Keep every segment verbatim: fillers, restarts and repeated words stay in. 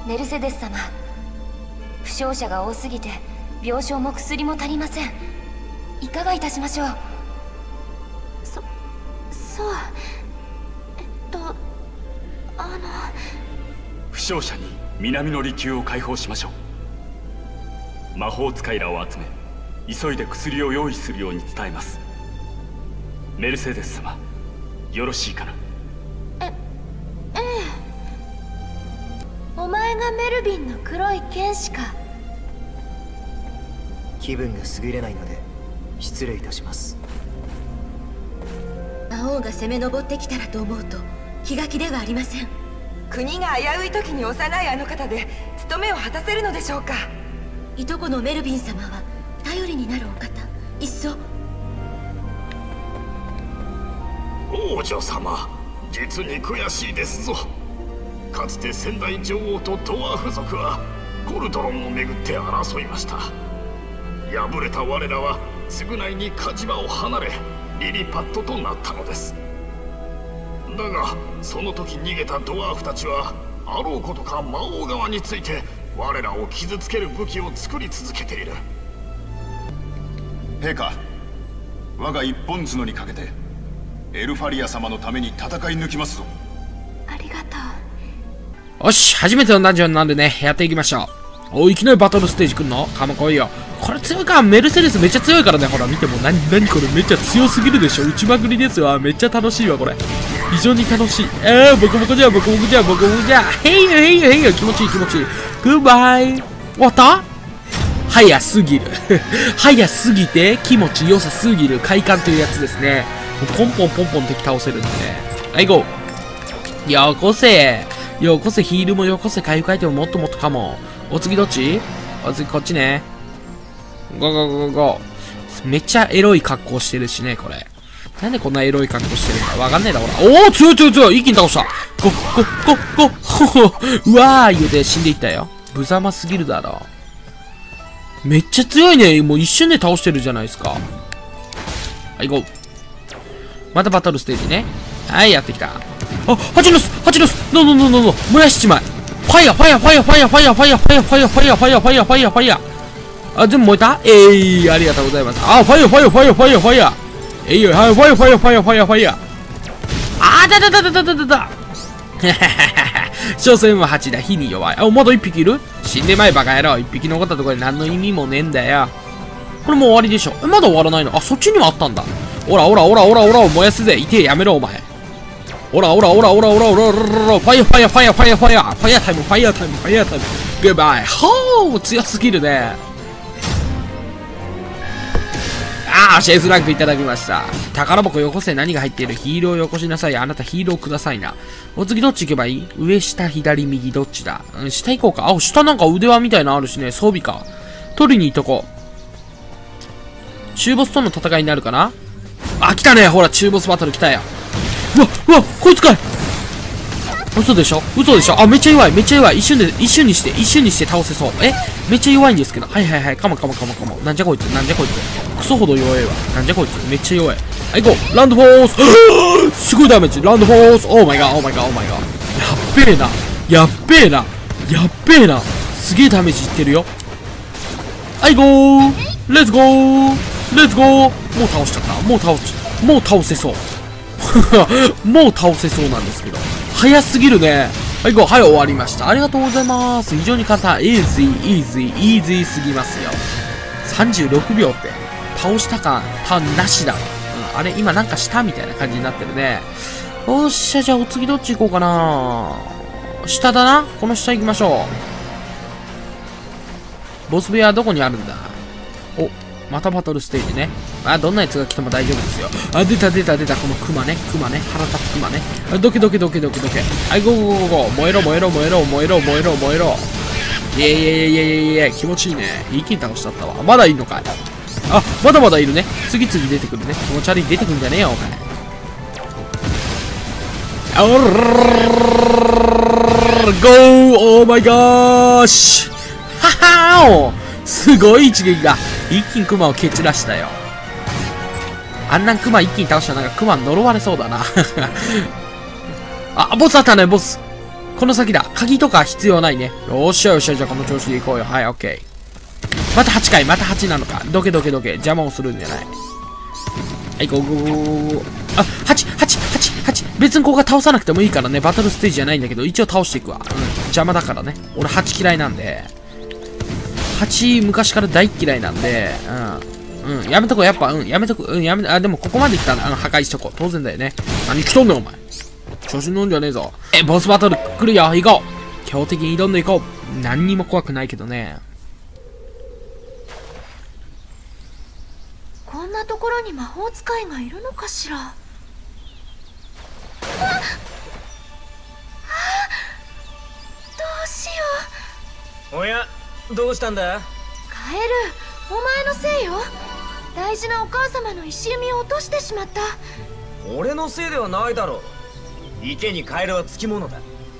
メルセデス様、負傷者が多すぎて病床も薬も足りません。いかがいたしましょう。 そそうえっとあの負傷者に南の離宮を開放しましょう。魔法使いらを集め、急いで薬を用意するように伝えます。メルセデス様、よろしいかな。 えええお前がメルビンの黒い剣士か。 気分が優れないので失礼いたします。 魔王が攻め上ってきたらと思うと気が気ではありません。 国が危うい時に幼いあの方で務めを果たせるのでしょうか。 いとこのメルビン様は頼りになるお方。いっそ。 王女様、実に悔しいですぞ。かつて先代女王とドワーフ族はゴルドロンをめぐって争いました。敗れた我らは償いに火事場を離れリリパットとなったのです。だがその時逃げたドワーフたちはあろうことか魔王側について我らを傷つける武器を作り続けている。 陛下、我が一本角にかけてエルファリア様のために戦い抜きますぞ。 ありがとう。よし、初めてのダンジョンなんでね、やっていきましょう。お、いきなりバトルステージ来るのかも来いよ。これ強いか。メルセデスめっちゃ強いからね。ほら見ても、なになにこれめっちゃ強すぎるでしょ。打ちまくりですよ。めっちゃ楽しいわこれ。非常に楽しい。えー、ボコボコじゃボコボコじゃボコボコじゃ。へいよへいよへいよ。気持ちいい気持ちいい。グッバイ。終わった？早すぎる。早すぎて気持ちよさすぎる快感というやつですね。ポンポンポンポン敵倒せるんでね。はい、ゴー。よこせ。よこせ、ヒールもよこせ、回復アイテムもっともっとかも。お次どっち？お次こっちね。ゴーゴーゴーゴー。めっちゃエロい格好してるしね、これ。なんでこんなエロい格好してるんだわかんねえだ、ほら。おお、強い強い強い。一気に倒した。ゴッゴッゴッゴッ。うわー言うて死んでいったよ。無様すぎるだろ。めっちゃ強いね。もう一瞬で倒してるじゃないですか。はい、ゴー。またバトルステージね。はい、やってきた。あ、ハチノスハチノスノーノーノーノーノー燃やしちまえ。ファイヤーファイヤーファイヤーファイヤーファイヤーファイヤーファイヤーファイヤーファイヤーファイヤーファイヤーファイヤーファイヤー。あ、全部燃えた？えい、ー、ありがとうございます。あ、ファイヤーファイヤーファイヤーファイヤーファイヤー。えいよ、はい、ファイヤーファイヤーファイヤーファイヤーファイヤー。あーだだだだだだだだ。所詮はハチだ。火に弱い。あ、まだ一匹いる？死んでまえバカ野郎。一匹残ったところで何の意味もねえんだよ。これもう終わりでしょ。え、まだ終わらないの？あ、そっちにもあったんだ。オラオラオラオラオラを燃やすぜ。いてえ、やめろお前。オラオラオラオラオラオラオラオラファイヤーファイヤーファイヤーファイヤーファイヤーファイヤータイムファイヤータイムファイヤータイムグッバイ。ほー強すぎるね。あーシェイスランクいただきました。宝箱よこせ。何が入っている？ヒールをよこしなさい。あなたヒールをくださいな。お次どっち行けばいい？上下左右どっちだ？うん、下行こうか。あ、下なんか腕輪みたいなのあるしね。装備か。取りに行っとこう。中ボスとの戦いになるかな。あ、来たね。ほら中ボスバトル来たよ。うわうわこいつかい。嘘でしょ嘘でしょ。あ、めっちゃ弱いめっちゃ弱い。一瞬で一瞬にして一瞬にして倒せそう。えめっちゃ弱いんですけど。はいはいはい。かもかもかもかも。なんじゃこいつなんじゃこいつ。クソほど弱いわ。なんじゃこいつめっちゃ弱い。はい、行こう。ランドフォースすごいダメージ。ランドフォース。オーマイガーオーマイガーオーマイガー。やっべえなやっべえなやっべえな。すげえダメージいってるよ。はい、ゴーレッツゴーレッツゴー。もう倒しちゃった。もう倒しもう倒せそう。もう倒せそうなんですけど。早すぎるね。はい、ゴー。はい、終わりました。ありがとうございます。非常に簡単。イージー、イージー、イージーすぎますよ。さんじゅうろくびょうって、倒した感、たなしだわ。うん、あれ、今なんかしたみたいな感じになってるね。よっしゃ、じゃあお次どっち行こうかな。下だな。この下行きましょう。ボス部屋はどこにあるんだ。お、またバトルステージね。あ、どんなやつが来ても大丈夫ですよ。あ、出た出た出た。このクマね。クマね。腹立つクマね。あ、ドキドキドキドキドキ。はい、ゴーゴーゴーゴー。燃えろ燃えろ燃えろ燃えろ燃えろ燃えろ。いやいやいやいやいやいや、気持ちいいね。一気に倒しちゃったわ。まだいるのかい。あ、まだまだいるね。次々出てくるね。気持ち悪い出てくるんじゃねえよ、お前。おーゴーオーマイガーシははーすごい一撃が一気にクマを蹴散らしたよ。あんなクマ一気に倒したらなんかクマ呪われそうだな。あ、ボスあったね、ボス。 この先だ。鍵とか必要ないね。よっしゃよっしゃ、じゃあこの調子で行こうよ。はい、オッケー。またはちかい、またはちなのか。どけどけどけ。邪魔をするんじゃない。はい、ゴーゴーゴーゴー。あ、はち、はち、はち、はち。別にここが倒さなくてもいいからね。バトルステージじゃないんだけど、一応倒していくわ。うん。邪魔だからね。俺はち嫌いなんで。はち昔から大嫌いなんで、うん。うん。やめとこう、やっぱ、うん。やめとこう。うん、やめ、あ、でもここまで来たら、うん、破壊しとこう。当然だよね。何来とんねん、お前。調子乗んじゃねえぞ。え、ボスバトル来るよ。行こう。強敵に挑んでいこう。何にも怖くないけどね。 こんなところに魔法使いがいるのかしら。ああ、どうしよう。おや、どうしたんだ。 カエル、お前のせいよ。大事なお母様の石弓を落としてしまった。 俺のせいではないだろう。池にカエルはつきものだ。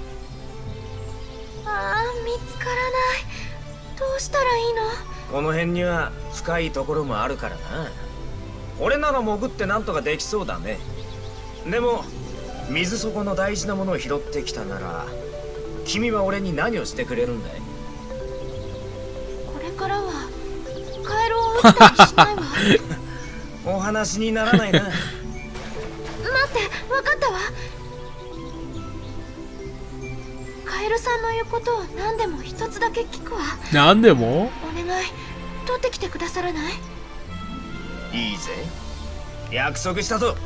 ああ、見つからない。どうしたらいいの。 この辺には深いところもあるからな。俺なら潜ってなんとかできそうだね。でも水底の大事なものを拾ってきたなら、君は俺に何をしてくれるんだい。 これからはカエルを撃ったりしないわ。 お話にならないな。待って、 分かったわ。カエルさんの言うことを何でも一つだけ聞くわ。 何でも？ お願い、取ってきてくださらない？ いいぜ、約束したぞ。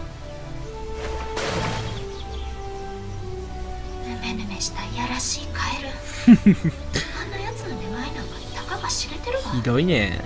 ぬめぬめしたいやらしいカエル。あんなやつの願いなんかたかが知れてるわ。 ひどいね。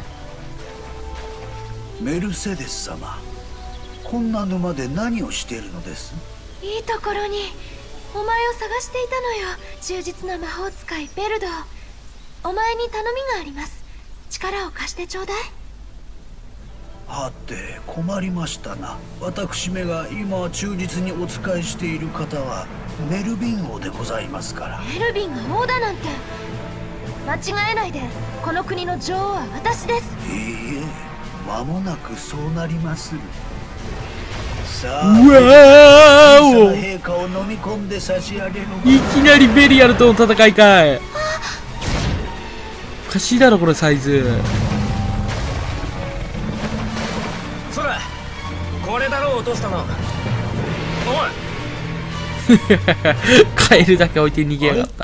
メルセデス様、こんな沼で何をしているのです？ いいところにお前を探していたのよ。忠実な魔法使いベルド。お前に頼みがあります。力を貸してちょうだい。 はて、困りましたな。私めが今忠実にお仕えしている方はメルビン王でございますから。 メルビンが王だなんて。間違えないで。この国の女王は私です。 いいえ、間もなくそうなりまする。さあ、 うわー、 陛下を飲み込んで差し上げる。 いきなりベリアルとの戦いかい。おかしいだろこれサイズ。 そら、これだろう落としたの。おい。 カエルだけ置いて逃げやがった。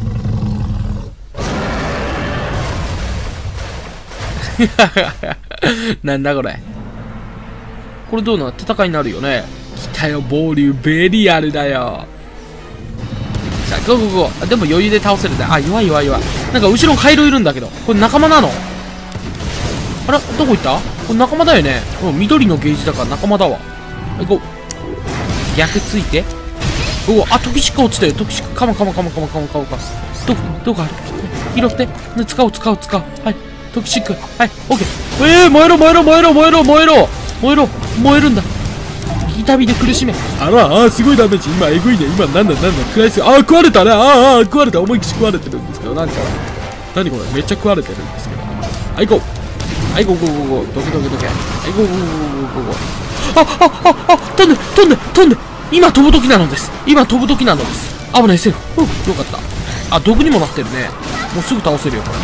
なんだこれ。これどうなの？戦いになるよね。来たよ、ボウリューベリアルだよ。さあ、ゴーゴーゴー。でも余裕で倒せるんだ。あ、弱い弱い弱い。なんか後ろにカエルいるんだけど。これ仲間なの？あら、どこ行った？これ仲間だよね。うん、緑のゲージだから仲間だわ。行こう。逆ついて。おお、あ、トキシック落ちたよ。トキシック。カモカモカモカモカモカモカモ。どこ、どこある？拾って。ね、使おう使おう使おう。はい。トキシック。はい、オッケー。えー、燃えろ燃えろ燃えろ燃えろ燃えろ燃えろ燃えるんだ。痛みで苦しめ。あら、あー、すごいダメージ。今、えぐいね。今、なんだなんだ。食らいすぎ。あー、食われたね。あー、あー、食われた。思いっきし食われてるんですけど、なんか。何これ、めっちゃ食われてるんですけど。はい、行こう。はい、ゴーゴーゴーゴー。どけどけどけ。はい、ゴーゴーゴーゴーゴーゴー。あ、あ、あ、あ、飛んで、飛んで、飛んで。今飛ぶ時なのです。今飛ぶ時なのです。危ない、セーフ。うん、よかった。あ、毒にもなってるね。もうすぐ倒せるよ、これ。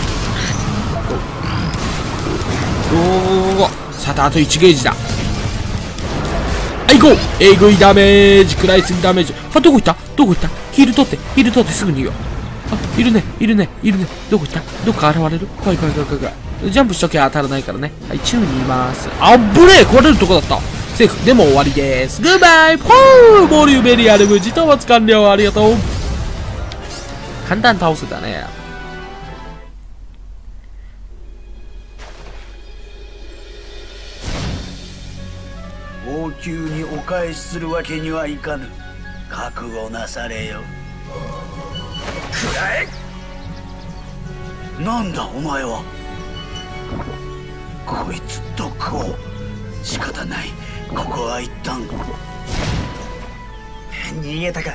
ゴーゴーゴーゴー。さて、あといちゲージだ。はい、行こう。えぐいダメージ、食らいすぎダメージ。あ、どこ行った？どこ行った？ヒール取って、ヒール取ってすぐ逃げよう。あ、いるね、いるね、いるね。どこ行った？どっか現れる？怖い怖い怖い怖い怖い。ジャンプしときゃ当たらないからね。はい、宙にいます。あっぶねえ、壊れるとこだった。セーフ。でも終わりです。グッバイ。ポーボリューベリアル無事討伐完了。ありがとう。簡単に倒せたね。 王宮にお返しするわけにはいかぬ。覚悟なされよ。 くらえ。 なんだお前は。こいつ毒を。仕方ない。ここは一旦逃げたか。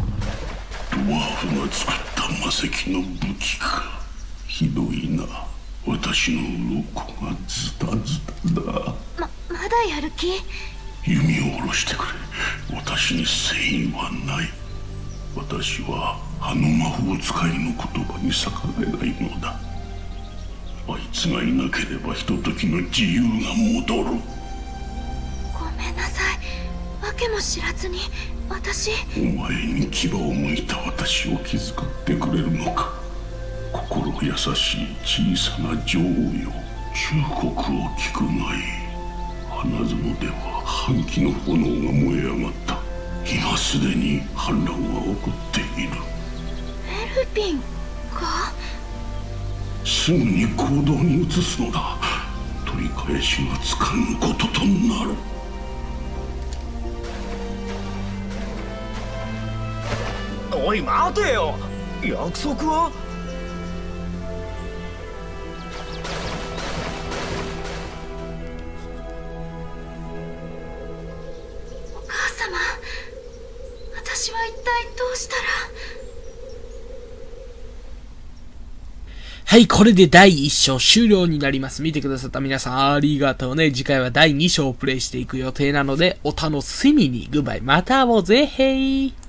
ドワーフが作った魔石の武器か。ひどいな。 私の鱗がズタズタだ。 ま、まだやる気？ 弓を下ろしてくれ。私に誠意はない。私はあの魔法使いの言葉に逆らえないのだ。あいつがいなければひとときの自由が戻る。 ごめんなさい。わけも知らずに私。 お前に牙を向いた私を気遣ってくれるのか。心優しい小さな女王よ、忠告を聞くがいい。花園では反旗の炎が燃え上がった。今すでに反乱は起こっている。 メルビンが？ すぐに行動に移すのだ。取り返しがつかぬこととなる。 おい待てよ、約束は？ お母様、私は一体どうしたら。 はい、これでだいいっ章終了になります。見てくださった皆さんありがとうね。次回はだいに章をプレイしていく予定なので、お楽しみに。グッバイ。また会おうぜ、へい。